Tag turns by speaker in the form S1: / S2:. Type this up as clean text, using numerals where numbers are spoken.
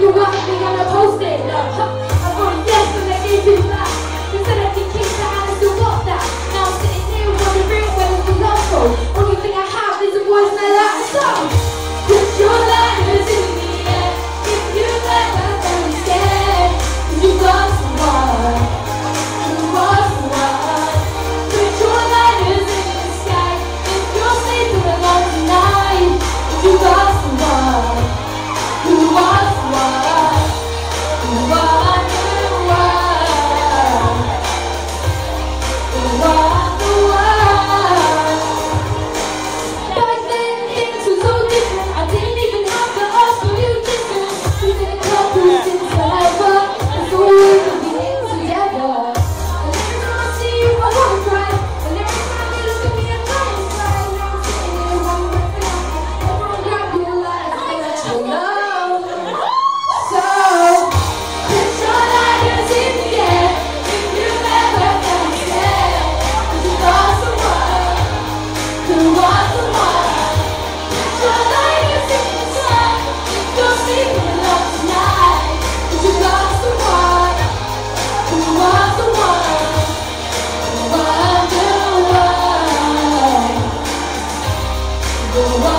S1: you want me, I'ma post it. Look, I voted yes when they gave you that. You said I could kick that and I still got that. Now I'm sitting here wondering where does the love go. Only thing I have is a voicemail out of song. Put your lighters in the air if you ever felt scared. 'Cause you got someone, you want someone. Put your lighters in the sky if you're sleeping alone tonight. 'Cause you got someone, who wants someone, who wants the world, who wants the world. Back then things were so different. I didn't even have to ask for you different. We did a couple since forever, and so we could be in together. And every time I see you, I wanna cry. And every time you look at me, I try and cry. Now I'm sitting here wondering if everyone grab your life and let you know. So put your lighters in the air if you've ever felt scared. 'Cause you got someone who wants someone. Put your lighters in the sky if you're sleeping alone tonight. 'Cause you got someone who wants someone, who wants the world, the world.